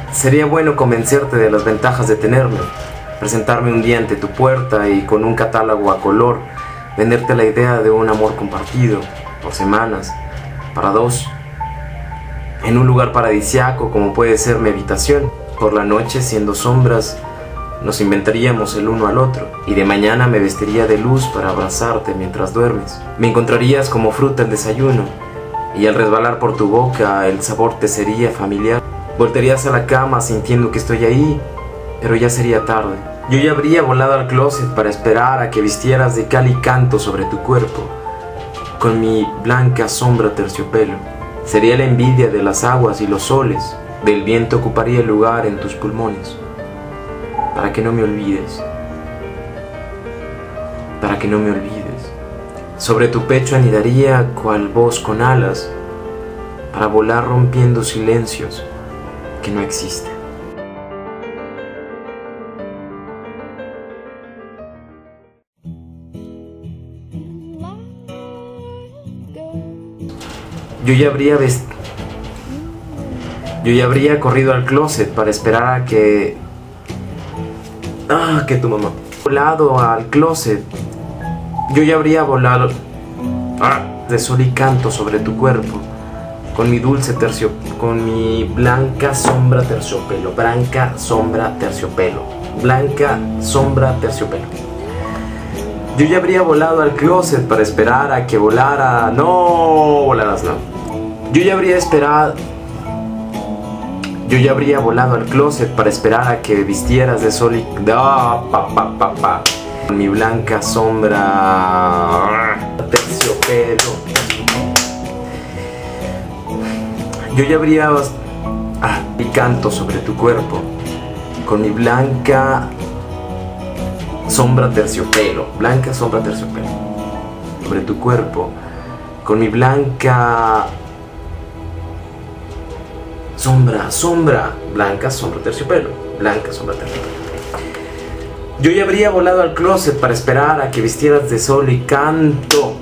Sería bueno convencerte de las ventajas de tenerme, presentarme un día ante tu puerta y con un catálogo a color, venderte la idea de un amor compartido, por semanas, para dos, en un lugar paradisiaco como puede ser mi habitación. Por la noche, siendo sombras, nos inventaríamos el uno al otro, y de mañana me vestiría de luz para abrazarte mientras duermes. Me encontrarías como fruta el desayuno, y al resbalar por tu boca el sabor te sería familiar. Voltearías a la cama sintiendo que estoy ahí, pero ya sería tarde. Yo ya habría volado al closet para esperar a que vistieras de cal y canto sobre tu cuerpo, con mi blanca sombra terciopelo. Sería la envidia de las aguas y los soles, del viento ocuparía el lugar en tus pulmones. Para que no me olvides, para que no me olvides. Sobre tu pecho anidaría cual voz con alas, para volar rompiendo silencios que no existen. Yo ya habría corrido al closet para esperar a que tu mamá volado al closet. Yo ya habría volado de sol y canto sobre tu cuerpo, con mi con mi blanca sombra terciopelo, blanca sombra terciopelo, blanca sombra terciopelo. Yo ya habría volado al closet para esperar a que volara. No, volaras no. Yo ya habría volado al closet para esperar a que vistieras de sol y con mi blanca sombra terciopelo. Yo ya habría y canto sobre tu cuerpo, con mi blanca sombra terciopelo, blanca sombra terciopelo, sobre tu cuerpo, con mi blanca sombra, blanca sombra terciopelo, blanca sombra terciopelo. Yo ya habría volado al closet para esperar a que vistieras de sol y canto